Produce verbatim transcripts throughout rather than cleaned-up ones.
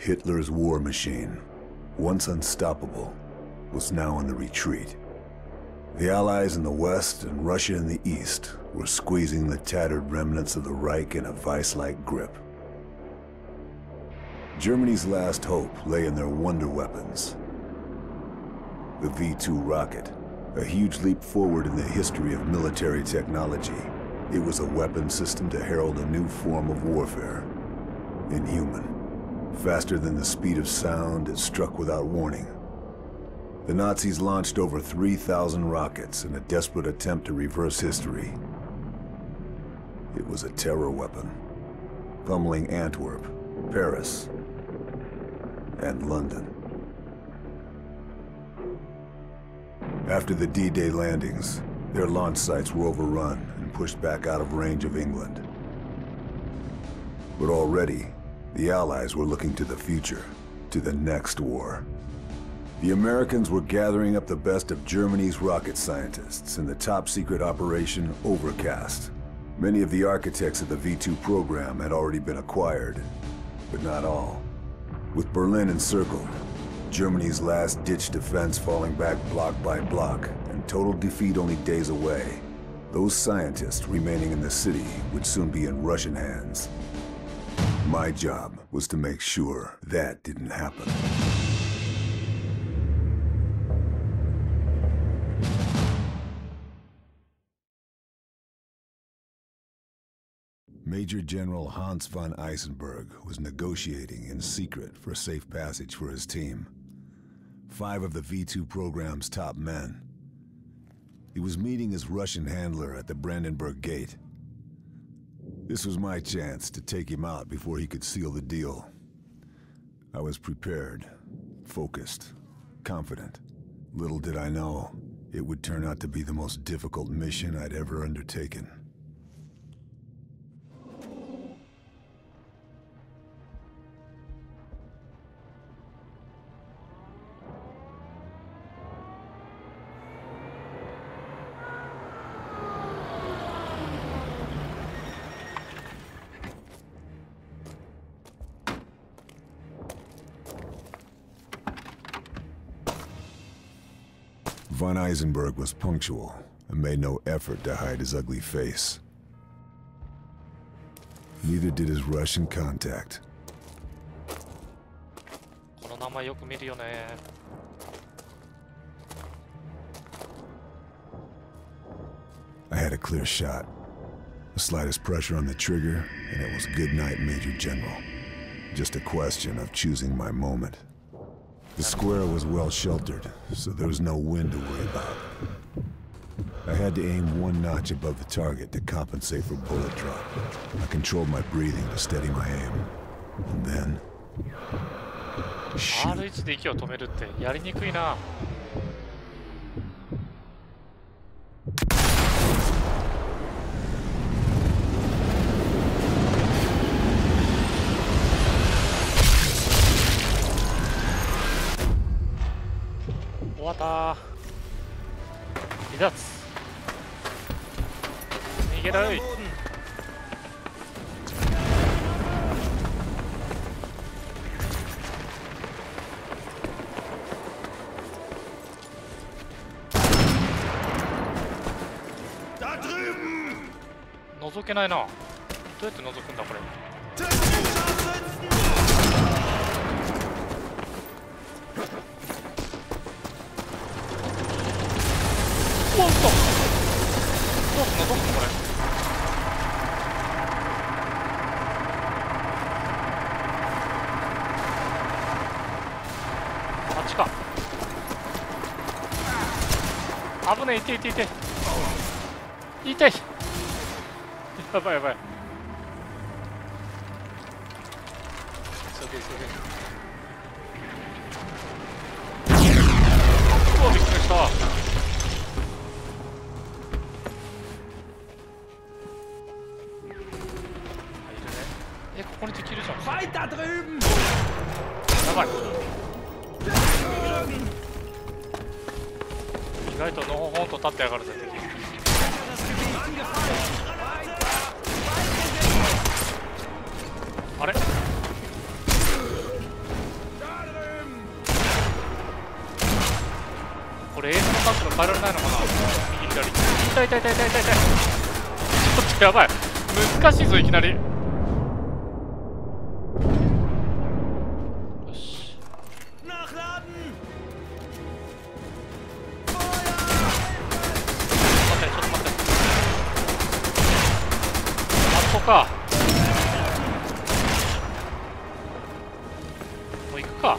Hitler's war machine, once unstoppable, was now on the retreat. The Allies in the west and Russia in the east were squeezing the tattered remnants of the Reich in a vice-like grip. Germany's last hope lay in their wonder weapons. The V two rocket, a huge leap forward in the history of military technology. It was a weapon system to herald a new form of warfare. Inhuman. Faster than the speed of sound, it struck without warning. The Nazis launched over three thousand rockets in a desperate attempt to reverse history. It was a terror weapon, pummeling Antwerp, Paris, and London. After the D-Day landings, their launch sites were overrun and pushed back out of range of England. But already, the Allies were looking to the future, to the next war. The Americans were gathering up the best of Germany's rocket scientists in the top-secret Operation Overcast. Many of the architects of the V two program had already been acquired, but not all. With Berlin encircled, Germany's last-ditch defense falling back block by block, and total defeat only days away, those scientists remaining in the city would soon be in Russian hands. My job was to make sure that didn't happen. Major General Hans von Eisenberg was negotiating in secret for safe passage for his team. Five of the V two program's top men. He was meeting his Russian handler at the Brandenburg Gate. This was my chance to take him out before he could seal the deal. I was prepared, focused, confident. Little did I know, it would turn out to be the most difficult mission I'd ever undertaken. Von Eisenberg was punctual and made no effort to hide his ugly face. Neither did his Russian contact. この名前よく見るよね。 I had a clear shot. The slightest pressure on the trigger, and it was good night, Major General. Just a question of choosing my moment. The square was well sheltered, so there was no wind to worry about. I had to aim one notch above the target to compensate for bullet drop. I controlled my breathing to steady my aim. And then... shoot. アールワン で息を止めるってやりにくいな。終わったー。離脱。逃げろい。覗けないな。どうやって覗くんだこれ。おっと。どうすんのどうすんのこれ。あっちか。危ねえ、いていていて。痛い。やばいやばい。急げ急げ。おお、びっくりした。え、ここに敵いるじゃん。やばい。意外とのほほんと立ってやがるぜ敵。あれれエースの角度変えられないのかな。右左。痛い痛い痛い痛い痛い痛い。ちょっとやばい、難しいぞいきなり。よし、待ってちょっと待って、あそこか。もう行くか。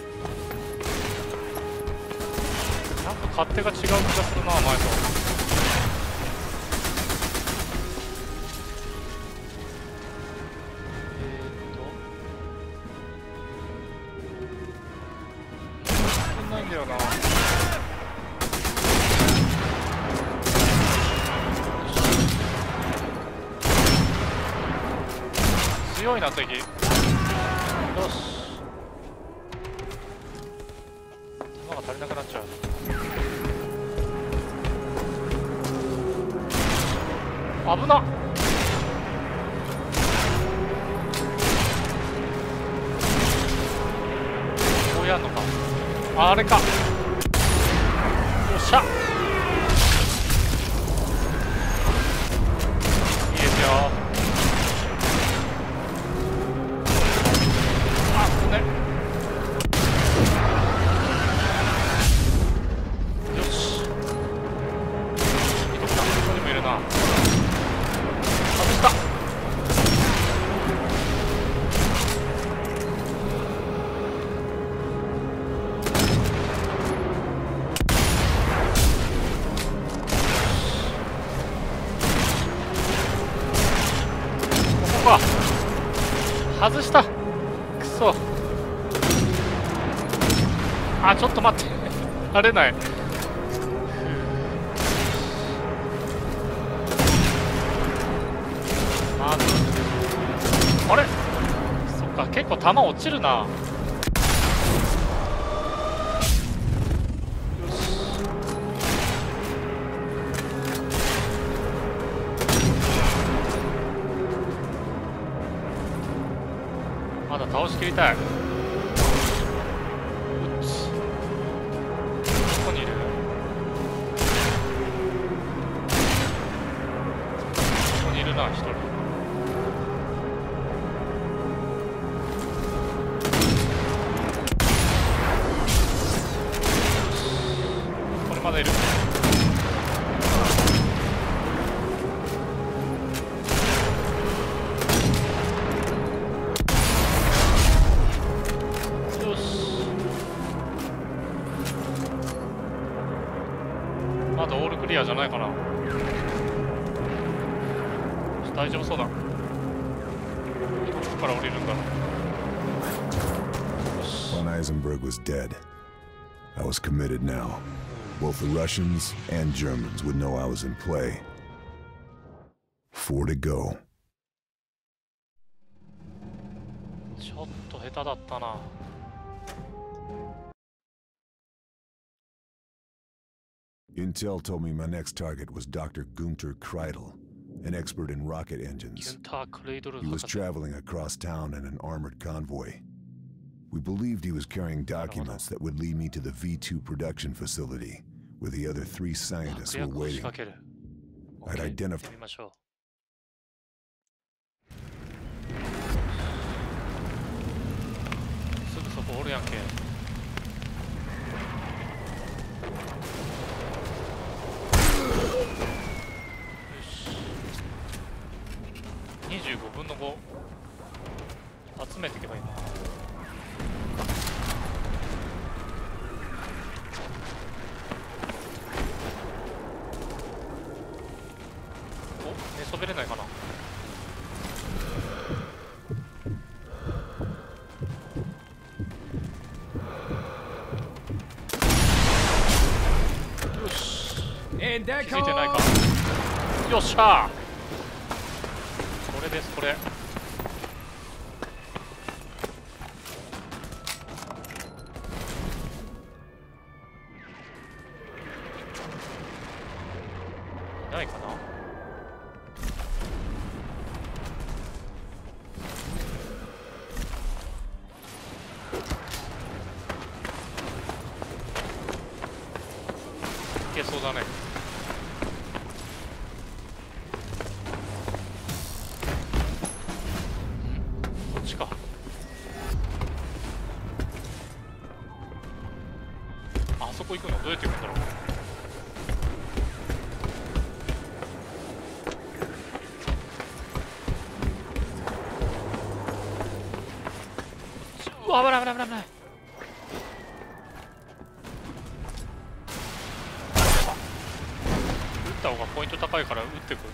なんか勝手が違う気がするな、前と。ないんだよな。強いな敵。よし、弾が足りなくなっちゃう。危なっ。こうやんのか。あれか。よっしゃ、いいですよ。あっね、よし、いときた、ここにもいるな。外した。外した。くそ。あ、ちょっと待って慣れない。まずあれ、そっか、結構弾落ちるな。まだ倒しきりたい。うっち、どこにいる？ここにいるな、一人。これまだいる。まだオールクリアじゃないかな。大丈夫そうだ。どこから降りるんだろう。 Von Eisenberg was dead. I was committed now. Both the Russians and Germans would know I was in play. Four to go. ちょっと下手だったな。 Intel told me my next target was Doctor Gunter Kreidel, an expert in rocket engines. He was traveling across town in an armored convoy. We believed he was carrying documents that would lead me to the V two production facility, where the other three scientists were waiting. I'd identified. すぐそこおるやんけ。にじゅうごぶんのご集めていけばいいな。お、寝そべれないかな。よし、気づいてないか。よっしゃー、これです、これ。ないかな。 だね。こっちか。あそこ行くのどうやって行くんだろう。うわ、危ない危ない危ない危ない。撃った方がポイント高いから撃ってくる。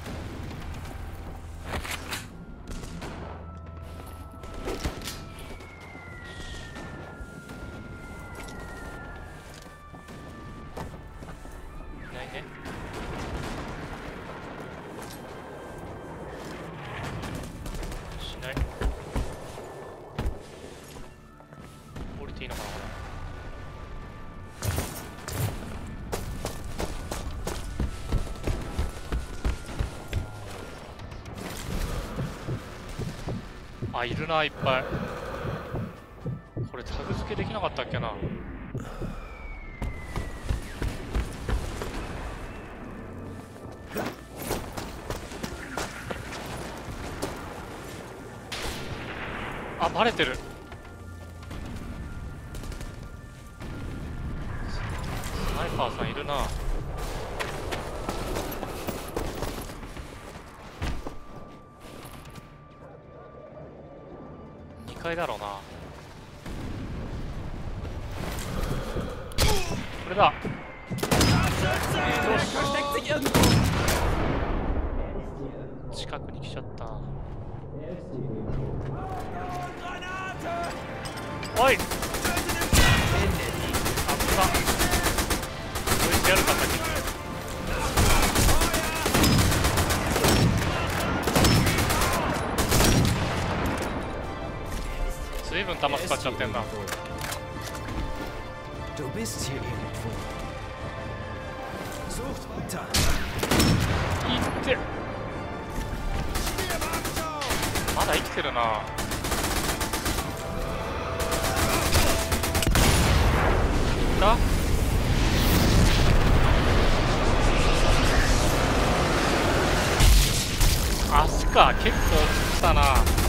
いないね。しない。降りていいのかなこれ。あ、いるな、いっぱい。これタグ付けできなかったっけな。あ、バレてる。スナイパーさんいるな。にかいだろうな。これだ。よし、近くに来ちゃった。おい、あった。こいつやるか先に。随分弾使っちゃってんな。いってまだ生きてるな。だ足か、結構来たな。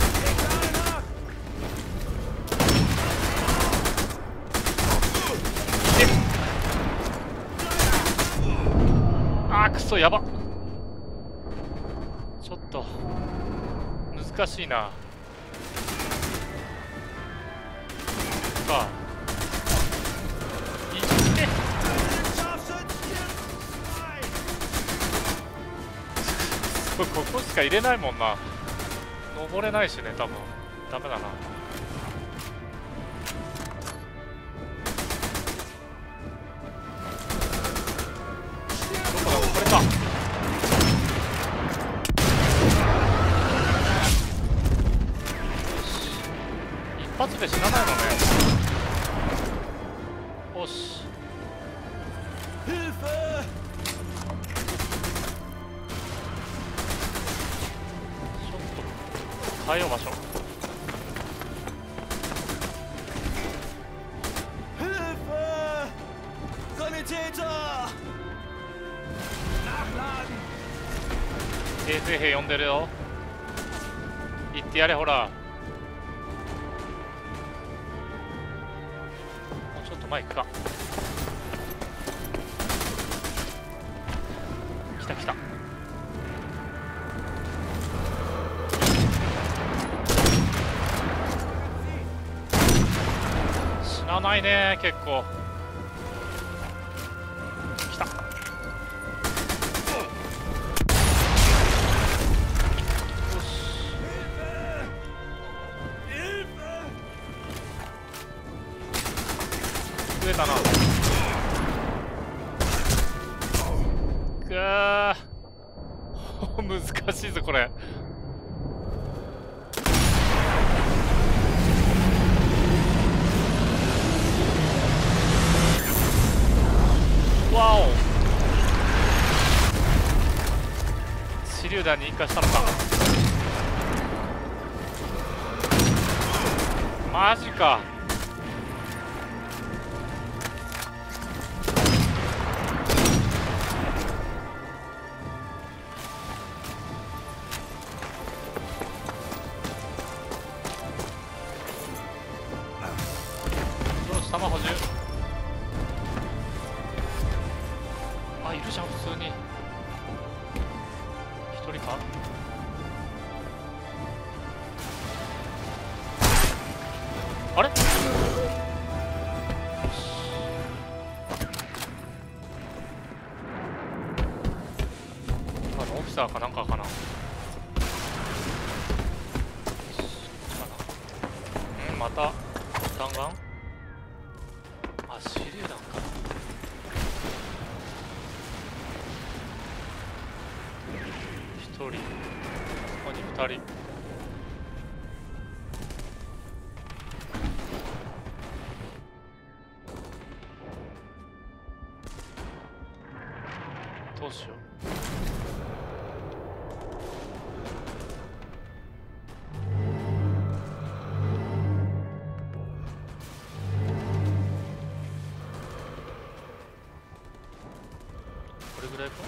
あーくそ、やば。ちょっと難しいな。さあ行ってここしか入れないもんな。登れないしね、多分ダメだな。どこだ、これか。一発で死なないのね。よし。変えよう場所。衛生兵呼んでるよ。行ってやれ、ほら。もうちょっと前行くか。来た来た。死なないね、結構。来た。増えたな。くー難しいぞこれ。わお、手榴弾に引火したのか。マジか。 し弾補充。あ、いるじゃん普通に。一人か。あれ、あのオフィサーかなんかかな。うん、また弾丸。あ、手榴弾か。一人、ここに二人。どうしよう。これぐらいか。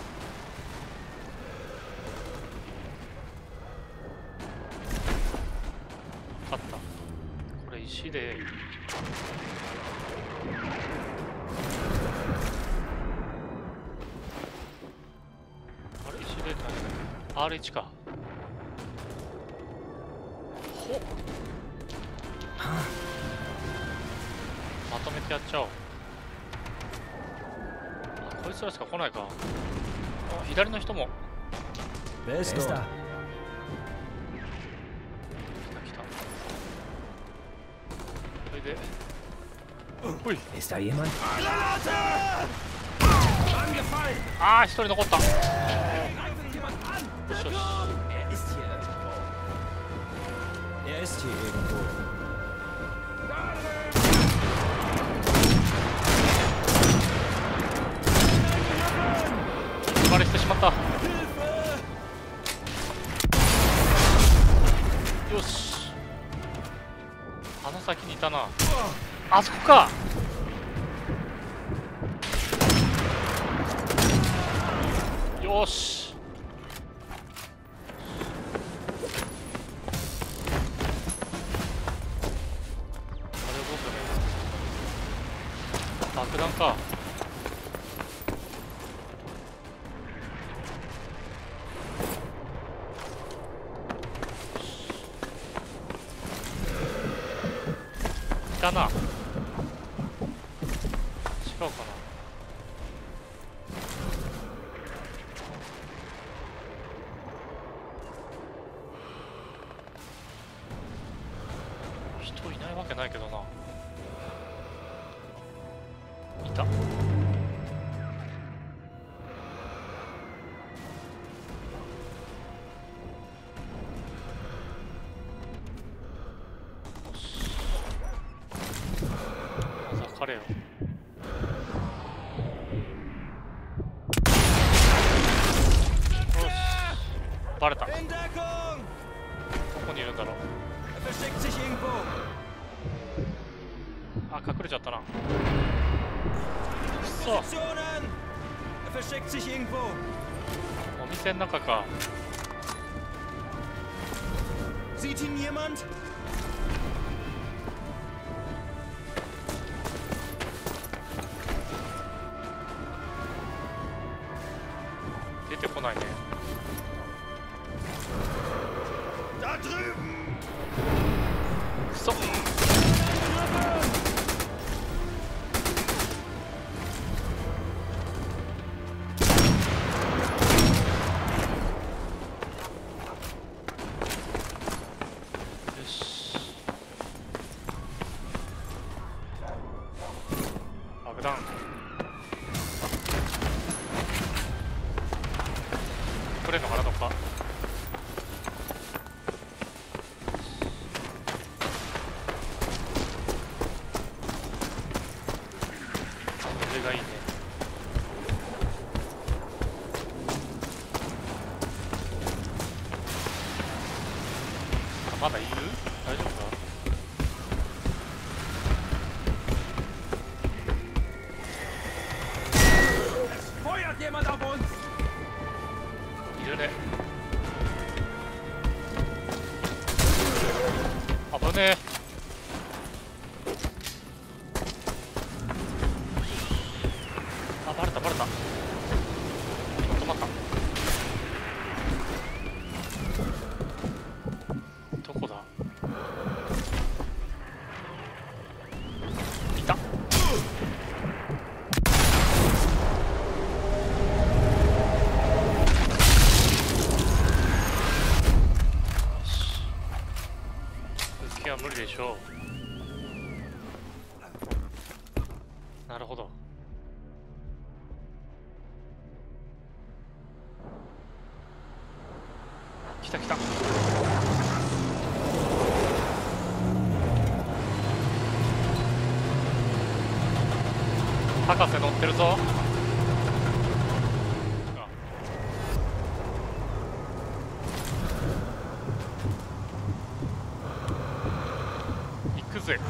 勝った。これ石であれ、石で何 アールワン か。ほっ、まとめてやっちゃおう。あ、こいつらしか来ないか。あ、左の人も。 ベスト。 来た来た。それで、ほい。 Ist da jemand? ああ、一人残った。よしよし。 Er ist hier irgendwo. Er ist hier irgendwo. バレしてしまった。よし、あの先にいたな。あそこか。よし、あれをどうする。爆弾か。来たな。違うかな。人いないわけないけどな。いた。彼よ。よし、バレた。どこにいるんだろう。あ、隠れちゃったな。くそ、お店の中か。出てこないね。くそ、よし、 なるほど。来た来た。博士乗ってるぞ。行くぜ。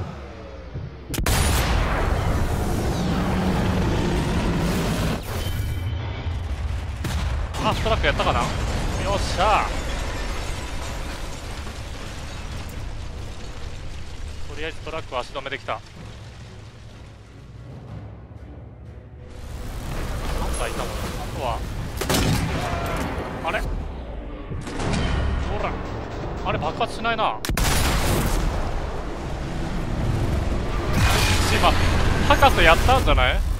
あ、トラックやったかな。よっしゃ。とりあえずトラックは足止めできた。なんだいたの。あとはあれ、ほら、あれ爆発しないな。今博士やったんじゃない。よし、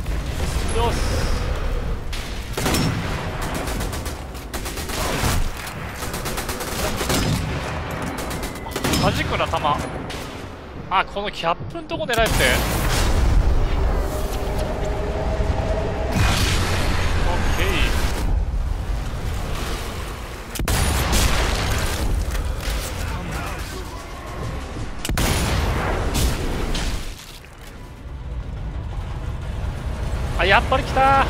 弾くな弾。あ、このキャップんとこ狙えって。オッケー。あ、やっぱり来た。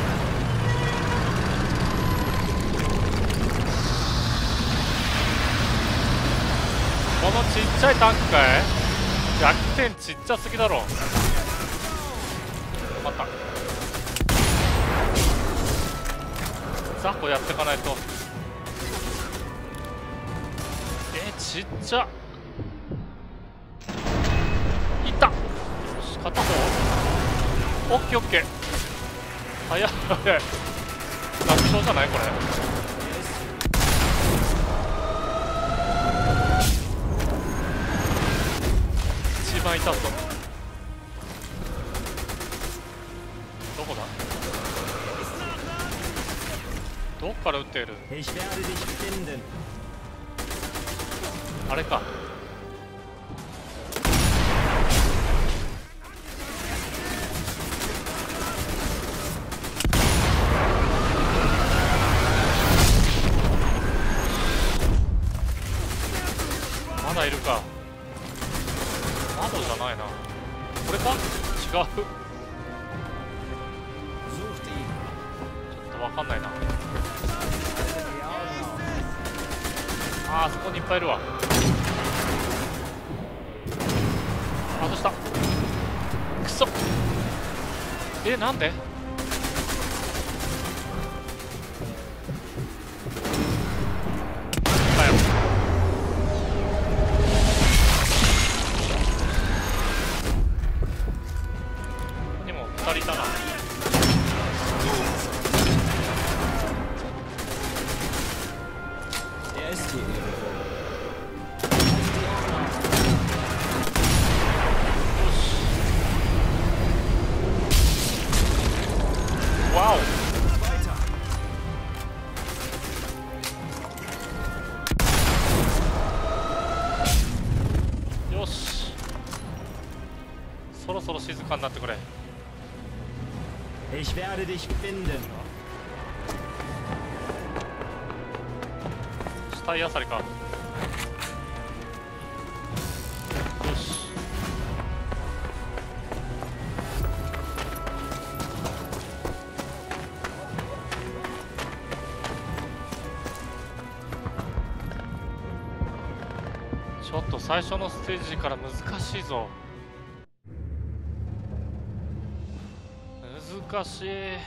このちっちゃいタンクかい。弱点ちっちゃすぎだろ。またザコやっていかないと。え、ちっちゃ。いった。よし、片方。オッケーオッケー。早い早い。楽勝じゃないこれ。一番痛そう。どこだ。どっから撃っている。あれか。まだいるか。窓じゃないな。これか。違う。ちょっとわかんないな。あー、あそこにいっぱいいるわ。外した。くそ。え、なんで。だよ。ここにもふたりいたな。わお。よし、そろそろ静かになってくれ。 Ich werde dich finden. 死体あさりか。よし、ちょっと最初のステージから難しいぞ。難しい。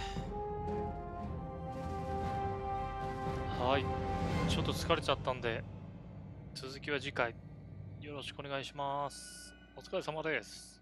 はい、ちょっと疲れちゃったんで続きは次回よろしくお願いします。お疲れ様です。